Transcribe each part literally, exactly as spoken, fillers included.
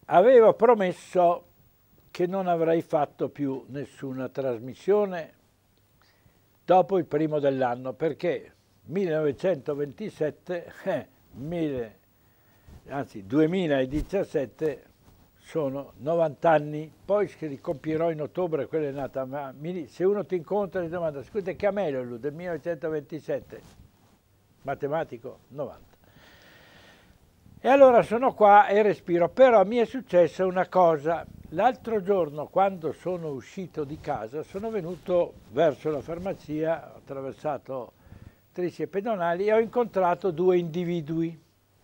avevo promesso che non avrei fatto più nessuna trasmissione dopo il primo dell'anno, perché millenovecentoventisette, eh, mille, anzi duemiladiciassette, sono novanta anni, poi che li compierò in ottobre, quella è nata, ma se uno ti incontra e ti domanda, scusa, che Amelio lui del millenovecentoventisette, matematico, novanta. E allora sono qua e respiro, però mi è successa una cosa. L'altro giorno, quando sono uscito di casa, sono venuto verso la farmacia, ho attraversato strisce pedonali e ho incontrato due individui.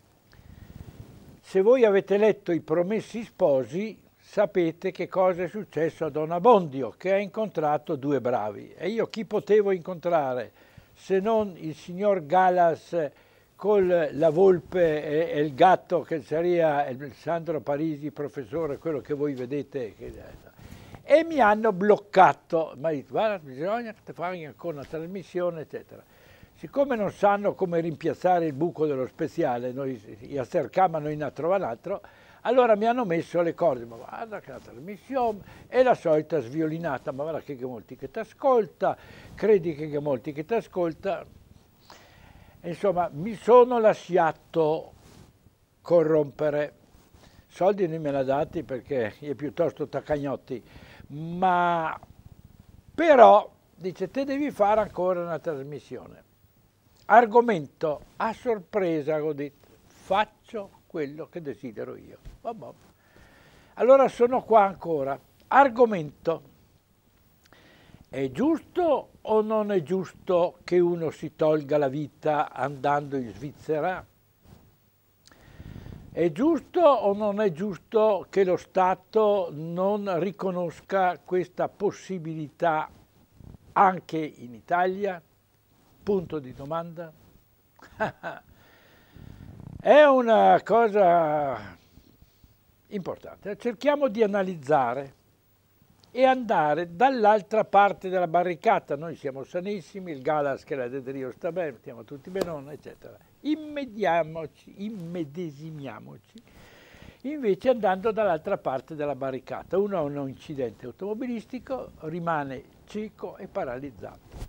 Se voi avete letto I Promessi Sposi, sapete che cosa è successo a Don Abbondio, che ha incontrato due bravi. E io chi potevo incontrare se non il signor Galas con la volpe e, e il gatto, che sarebbe Alessandro Parisi, professore, quello che voi vedete. Che, e mi hanno bloccato, mi ha detto, guarda, bisogna che ti fai ancora una trasmissione, eccetera. Siccome non sanno come rimpiazzare il buco dello speciale, noi cercavano in a trovare un altro, allora mi hanno messo le corde, ma guarda che la trasmissione è la solita sviolinata, ma guarda che, che molti che ti ascolta, credi che, che molti che ti ascolta. Insomma, mi sono lasciato corrompere. Soldi non me l'ha dati perché è piuttosto taccagnotti, ma però dice, te devi fare ancora una trasmissione. Argomento, a sorpresa, ho detto, faccio quello che desidero io. Vabbè. Allora sono qua ancora. Argomento. È giusto o non è giusto che uno si tolga la vita andando in Svizzera? È giusto o non è giusto che lo Stato non riconosca questa possibilità anche in Italia? Punto di domanda. È una cosa importante. Cerchiamo di analizzare e andare dall'altra parte della barricata. Noi siamo sanissimi, il Galas che la Dedrio sta bene, stiamo tutti benone, eccetera. Immediamoci, immedesimiamoci, invece andando dall'altra parte della barricata. Uno ha un incidente automobilistico, rimane cieco e paralizzato.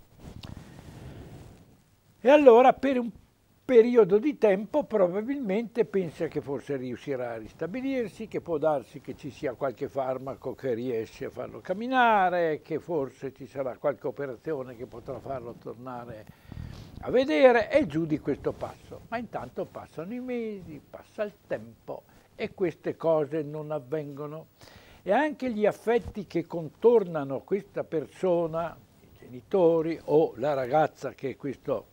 E allora per un periodo di tempo probabilmente pensa che forse riuscirà a ristabilirsi, che può darsi che ci sia qualche farmaco che riesce a farlo camminare, che forse ci sarà qualche operazione che potrà farlo tornare a vedere e giù di questo passo. Ma intanto passano i mesi, passa il tempo e queste cose non avvengono. E anche gli affetti che contornano questa persona, i genitori o la ragazza che questo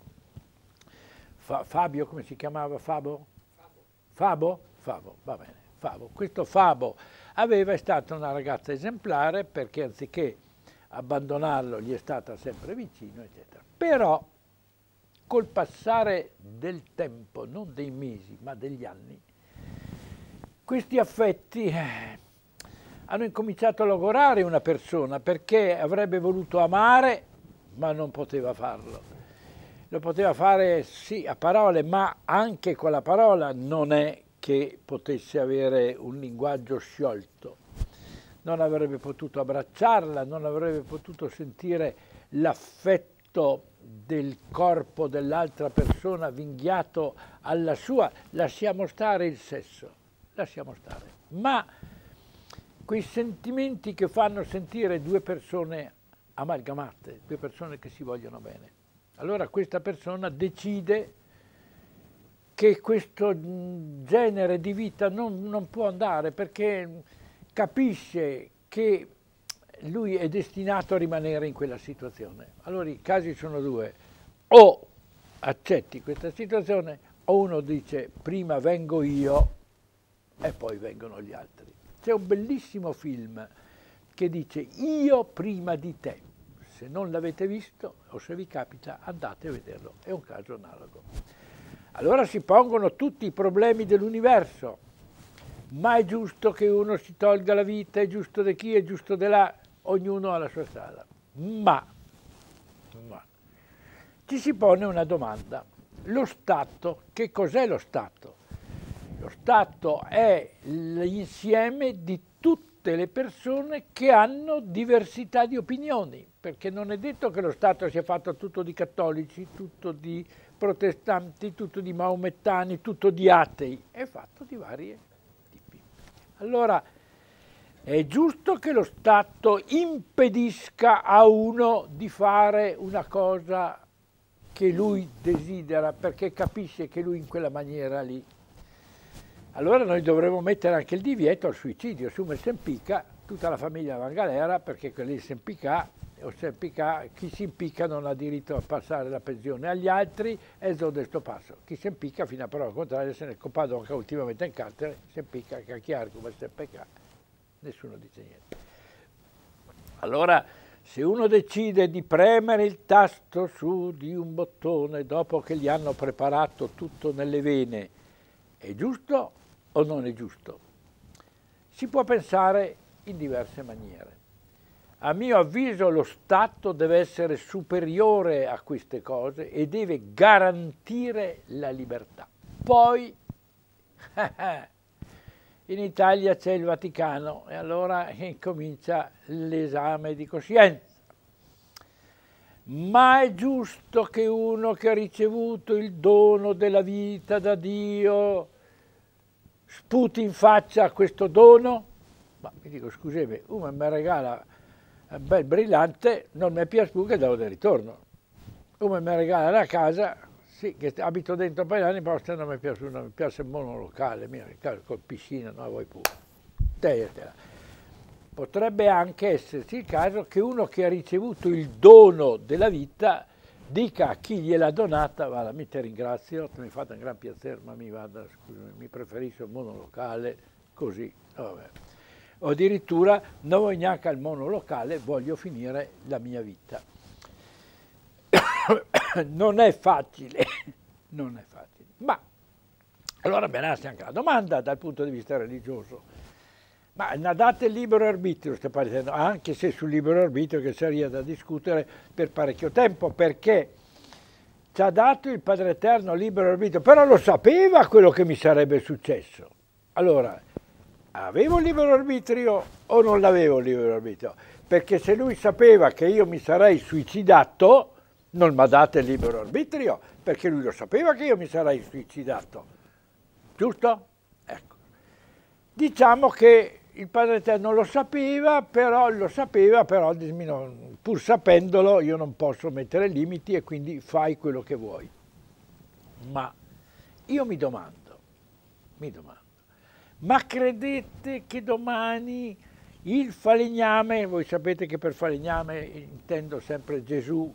Fabio, come si chiamava? Fabo? Fabo? Fabo, va bene, Fabo. Questo Fabo aveva, è stata una ragazza esemplare perché anziché abbandonarlo gli è stata sempre vicino, eccetera. Però col passare del tempo, non dei mesi, ma degli anni, questi affetti eh, hanno incominciato a logorare una persona perché avrebbe voluto amare, ma non poteva farlo. Lo poteva fare sì a parole, ma anche quella parola non è che potesse avere un linguaggio sciolto. Non avrebbe potuto abbracciarla, non avrebbe potuto sentire l'affetto del corpo dell'altra persona avvinghiato alla sua. Lasciamo stare il sesso, lasciamo stare. Ma quei sentimenti che fanno sentire due persone amalgamate, due persone che si vogliono bene. Allora questa persona decide che questo genere di vita non, non può andare perché capisce che lui è destinato a rimanere in quella situazione. Allora i casi sono due, o accetti questa situazione o uno dice prima vengo io e poi vengono gli altri. C'è un bellissimo film che dice io prima di te. Se non l'avete visto o se vi capita andate a vederlo, è un caso analogo. Allora si pongono tutti i problemi dell'universo, ma è giusto che uno si tolga la vita, è giusto di chi, è giusto di là, ognuno ha la sua strada. Ma, ma ci si pone una domanda, lo Stato, che cos'è lo Stato? Lo Stato è l'insieme di tutte le persone che hanno diversità di opinioni, perché non è detto che lo Stato sia fatto tutto di cattolici, tutto di protestanti, tutto di maomettani, tutto di atei, è fatto di varie tipi. Allora, è giusto che lo Stato impedisca a uno di fare una cosa che lui desidera, perché capisce che lui in quella maniera lì. Allora noi dovremmo mettere anche il divieto al suicidio. Su me si impicca, tutta la famiglia va in galera, perché quelli si impicca, o si impicca, chi si impicca non ha diritto a passare la pensione agli altri, e il sto passo. Chi si impicca, fino a prova contraria, se ne è coppato anche ultimamente in carcere, si impicca, che è chiaro come si impicca, nessuno dice niente. Allora, se uno decide di premere il tasto su di un bottone dopo che gli hanno preparato tutto nelle vene, è giusto o non è giusto? Si può pensare in diverse maniere. A mio avviso lo Stato deve essere superiore a queste cose e deve garantire la libertà. Poi in Italia c'è il Vaticano e allora incomincia l'esame di coscienza. Ma è giusto che uno che ha ricevuto il dono della vita da Dio sputi in faccia questo dono? Ma mi dico, scusami, uno mi regala un bel brillante, non mi piace più che do del ritorno. Uno mi regala la casa, sì, che abito dentro un paio di anni, però se non mi piace, non mi piace il monolocale, mio, con piscina, no, voi pure. Tegliatela. Potrebbe anche esserci il caso che uno che ha ricevuto il dono della vita dica a chi gliel'ha donata, guarda, mi ti ringrazio, mi fate un gran piacere, ma mi vada, scusami, mi preferisco il monolocale, così, vabbè. O addirittura non voglio neanche al monolocale, voglio finire la mia vita. Non è facile, non è facile. Ma allora me nasce anche la domanda dal punto di vista religioso. Ma date il libero arbitrio, sto parlando, anche se sul libero arbitrio che sarebbe da discutere per parecchio tempo, perché ci ha dato il Padre Eterno libero arbitrio, però lo sapeva quello che mi sarebbe successo. Allora, avevo il libero arbitrio o non l'avevo il libero arbitrio? Perché se lui sapeva che io mi sarei suicidato, non mi ha dato il libero arbitrio, perché lui lo sapeva che io mi sarei suicidato. Giusto? Ecco. Diciamo che il Padre Eterno lo sapeva, però lo sapeva, però pur sapendolo io non posso mettere limiti e quindi fai quello che vuoi. Ma io mi domando, mi domando, ma credete che domani il falegname, voi sapete che per falegname intendo sempre Gesù,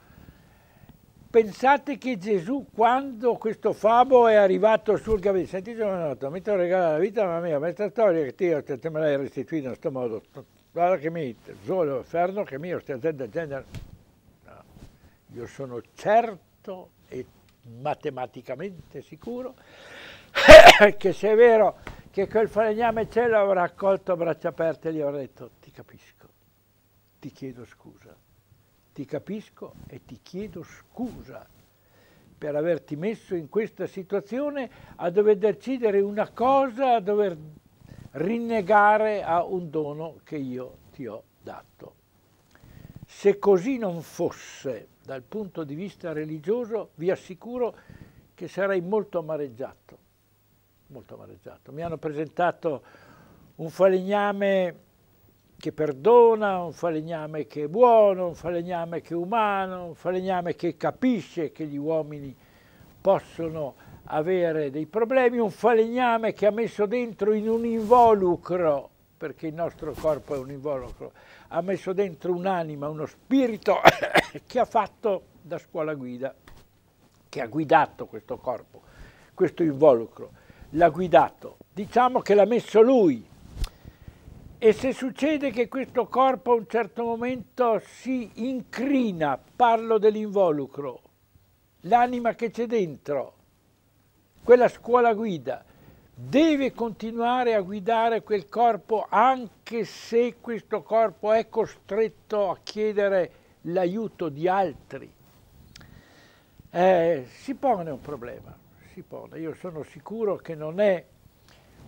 pensate che Gesù, quando questo Fabo è arrivato sul gabinetto, senti, giovanotto, mi ti regala la vita, mamma mia, questa storia che ti, te me l'hai restituita in questo modo, guarda che mi, solo ferno che mi, questa gente del genere, no. Io sono certo e matematicamente sicuro che se è vero che quel falegname ce l'avrà accolto a braccia aperte e gli avrà detto, ti capisco, ti chiedo scusa. Ti capisco e ti chiedo scusa per averti messo in questa situazione a dover decidere una cosa, a dover rinnegare a un dono che io ti ho dato. Se così non fosse dal punto di vista religioso, vi assicuro che sarei molto amareggiato, molto amareggiato. Mi hanno presentato un falegname che perdona, un falegname che è buono, un falegname che è umano, un falegname che capisce che gli uomini possono avere dei problemi, un falegname che ha messo dentro in un involucro, perché il nostro corpo è un involucro, ha messo dentro un'anima, uno spirito che ha fatto da scuola guida, che ha guidato questo corpo, questo involucro, l'ha guidato, diciamo che l'ha messo lui. E se succede che questo corpo a un certo momento si incrina, parlo dell'involucro, l'anima che c'è dentro, quella scuola guida, deve continuare a guidare quel corpo anche se questo corpo è costretto a chiedere l'aiuto di altri. Eh, si pone un problema, si pone. Io sono sicuro che non è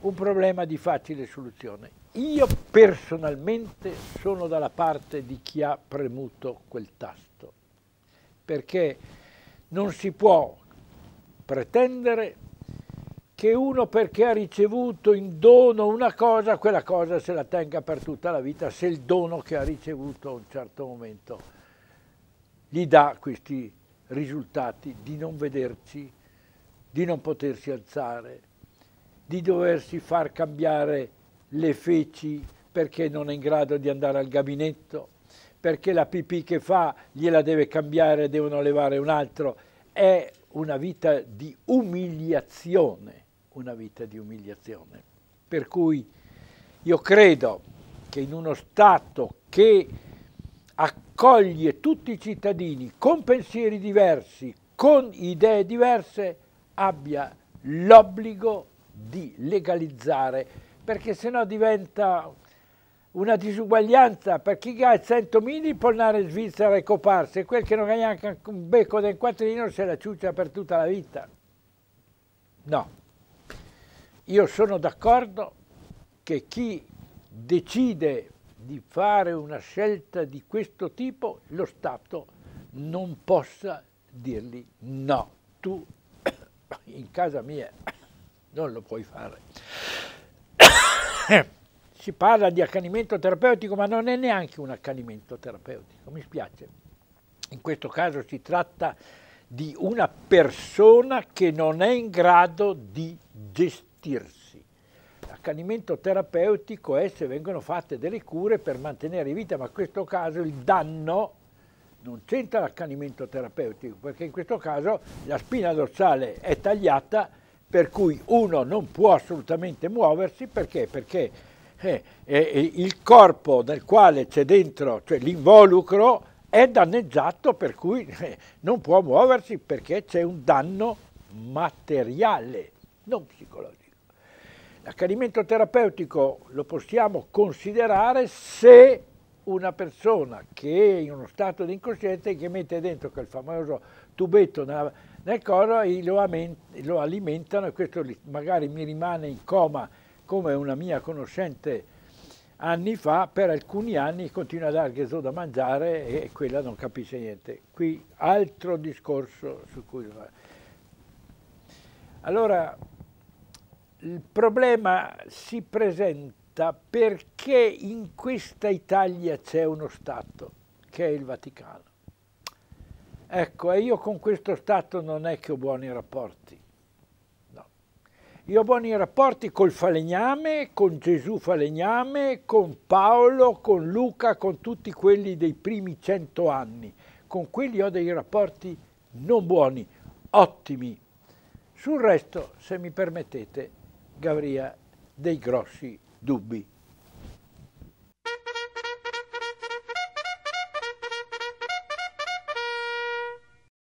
un problema di facile soluzione. Io personalmente sono dalla parte di chi ha premuto quel tasto, perché non si può pretendere che uno, perché ha ricevuto in dono una cosa, quella cosa se la tenga per tutta la vita, se il dono che ha ricevuto a un certo momento gli dà questi risultati di non vederci, di non potersi alzare, di doversi far cambiare le feci perché non è in grado di andare al gabinetto, perché la pipì che fa gliela deve cambiare, devono levare un altro. È una vita di umiliazione, una vita di umiliazione. Per cui io credo che in uno Stato che accoglie tutti i cittadini con pensieri diversi, con idee diverse, abbia l'obbligo di legalizzare, perché sennò diventa una disuguaglianza, per chi ha centomila può andare in Svizzera e coparsi, e quel che non ha neanche un becco del quattrino se la ciuccia per tutta la vita. No, io sono d'accordo che chi decide di fare una scelta di questo tipo, lo Stato non possa dirgli no, tu in casa mia non lo puoi fare. Si parla di accanimento terapeutico, ma non è neanche un accanimento terapeutico, mi spiace. In questo caso si tratta di una persona che non è in grado di gestirsi. L'accanimento terapeutico è se vengono fatte delle cure per mantenere in vita, ma in questo caso il danno non c'entra l'accanimento terapeutico, perché in questo caso la spina dorsale è tagliata, per cui uno non può assolutamente muoversi, perché? Perché eh, eh, il corpo nel quale c'è dentro, cioè l'involucro, è danneggiato, per cui eh, non può muoversi perché c'è un danno materiale, non psicologico. L'accanimento terapeutico lo possiamo considerare se una persona che è in uno stato di incoscienza e che mette dentro quel famoso tubetto nella, nel corpo e lo, lo alimentano, e questo magari mi rimane in coma come una mia conoscente anni fa, per alcuni anni continua a dare che so da mangiare e quella non capisce niente. Qui altro discorso su cui... Allora, il problema si presenta perché in questa Italia c'è uno Stato, che è il Vaticano. Ecco, e io con questo Stato non è che ho buoni rapporti. No. Io ho buoni rapporti col falegname, con Gesù falegname, con Paolo, con Luca, con tutti quelli dei primi cento anni. Con quelli ho dei rapporti non buoni, ottimi. Sul resto, se mi permettete, Gavria, dei grossi dubbi.